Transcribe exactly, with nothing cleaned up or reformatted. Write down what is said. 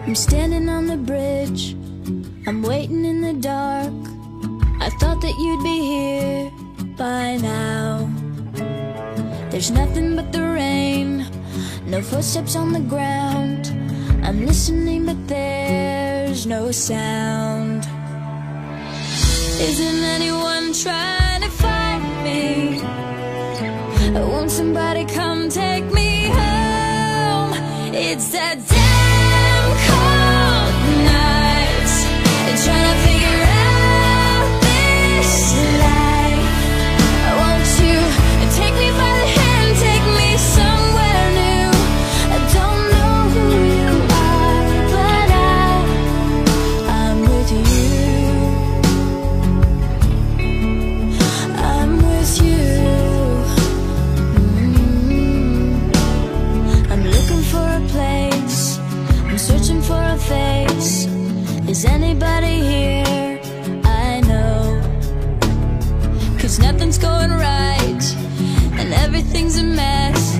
I'm standing on the bridge, I'm waiting in the dark. I thought that you'd be here by now. There's nothing but the rain, no footsteps on the ground. I'm listening but there's no sound. Isn't anyone trying to find me? Won't somebody come take me home? It's that damn cold night, trying to figure out this life. Won't you take me by the hand, take me somewhere new? I don't know who you are, but I, I'm with you. I'm with you. Mm-hmm. I'm looking for a place, I'm searching for a face. Is anybody here? I know, 'cause nothing's going right and everything's a mess.